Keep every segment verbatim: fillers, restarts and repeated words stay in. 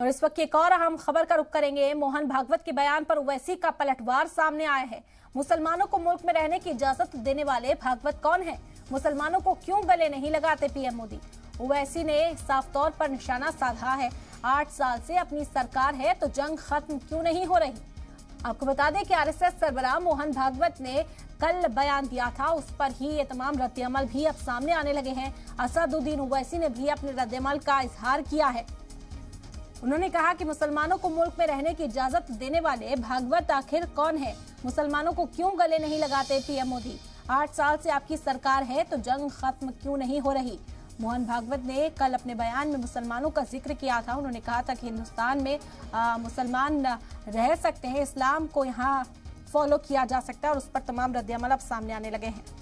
और इस वक्त एक और अहम खबर का रुख करेंगे। मोहन भागवत के बयान पर ओवैसी का पलटवार सामने आया है। मुसलमानों को मुल्क में रहने की इजाजत देने वाले भागवत कौन है? मुसलमानों को क्यों गले नहीं लगाते पीएम मोदी? ओवैसी ने साफ तौर पर निशाना साधा है। आठ साल से अपनी सरकार है तो जंग खत्म क्यों नहीं हो रही? आपको बता दें कि आरएसएस सरबराह मोहन भागवत ने कल बयान दिया था, उस पर ही ये तमाम रद्दअमल भी अब सामने आने लगे हैं। असदुद्दीन ओवैसी ने भी अपने रद्दअमल का इजहार किया है। उन्होंने कहा कि मुसलमानों को मुल्क में रहने की इजाजत देने वाले भागवत आखिर कौन है? मुसलमानों को क्यों गले नहीं लगाते पीएम मोदी? आठ साल से आपकी सरकार है तो जंग खत्म क्यों नहीं हो रही? मोहन भागवत ने कल अपने बयान में मुसलमानों का जिक्र किया था। उन्होंने कहा था कि हिंदुस्तान में आ, मुसलमान रह सकते हैं, इस्लाम को यहाँ फॉलो किया जा सकता है, और उस पर तमाम रद्दअमल अब सामने आने लगे हैं।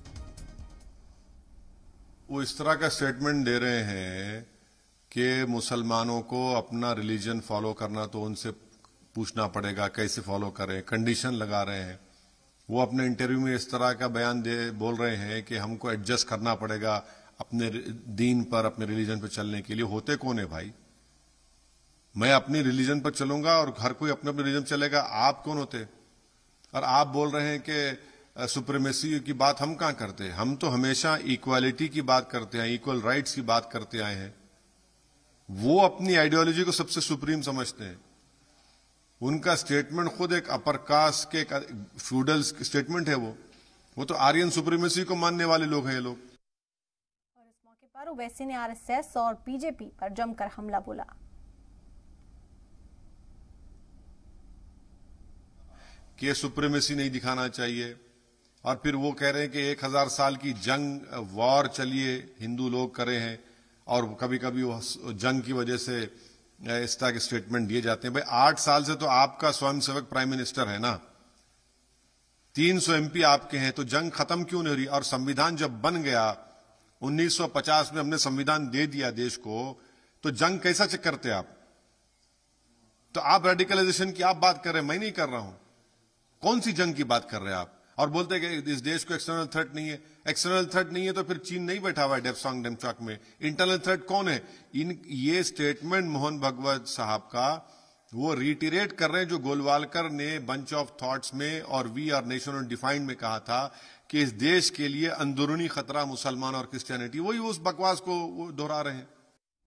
वो इस तरह का स्टेटमेंट दे रहे हैं कि मुसलमानों को अपना रिलीजन फॉलो करना तो उनसे पूछना पड़ेगा, कैसे फॉलो करें, कंडीशन लगा रहे हैं। वो अपने इंटरव्यू में इस तरह का बयान दे बोल रहे हैं कि हमको एडजस्ट करना पड़ेगा अपने दीन पर, अपने रिलीजन पर चलने के लिए। होते कौन है भाई? मैं अपनी रिलीजन पर चलूंगा और हर कोई अपने अपने रिलीजन चलेगा। आप कौन होते? और आप बोल रहे हैं कि सुप्रीमेसी की बात हम कहां करते हैं? हम तो हमेशा इक्वालिटी की बात करते हैं, इक्वल राइट्स की बात करते आए हैं। वो अपनी आइडियोलॉजी को सबसे सुप्रीम समझते हैं। उनका स्टेटमेंट खुद एक अपर कास्ट के फ्यूडल स्टेटमेंट है। वो वो तो आर्यन सुप्रीमेसी को मानने वाले लोग हैं ये लोग। और इस मौके पर ओवैसी ने आरएसएस और बीजेपी पर जमकर हमला बोला। कि सुप्रीमेसी नहीं दिखाना चाहिए, और फिर वो कह रहे हैं कि एक हजार साल की जंग वॉर चलिए हिंदू लोग करे हैं, और कभी कभी वो जंग की वजह से इस तरह के स्टेटमेंट दिए जाते हैं। भाई आठ साल से तो आपका स्वयंसेवक प्राइम मिनिस्टर है ना, तीन सौ एमपी आपके हैं, तो जंग खत्म क्यों नहीं हो रही? और संविधान जब बन गया उन्नीस सौ पचास में, हमने संविधान दे दिया देश को, तो जंग कैसा चेक करते आप? तो आप रेडिकलाइजेशन की आप बात कर रहे हैं, मैं नहीं कर रहा हूं। कौन सी जंग की बात कर रहे हैं आप? और बोलते हैं कि इस देश को एक्सटर्नल थ्रेट नहीं है। एक्सटर्नल थ्रेट नहीं है तो फिर चीन नहीं बैठा हुआ है डेप्सांग डेमचॉक में। इंटरनल थ्रेट कौन है? इन ये स्टेटमेंट मोहन भागवत साहब का वो रिटीरेट कर रहे हैं जो गोलवालकर ने बंच ऑफ थॉट्स में और वी आर नेशन डिफाइंड में कहा था कि इस देश के लिए अंदरूनी खतरा मुसलमान और क्रिश्चियनिटी। वही उस बकवास को दोहरा रहे हैं।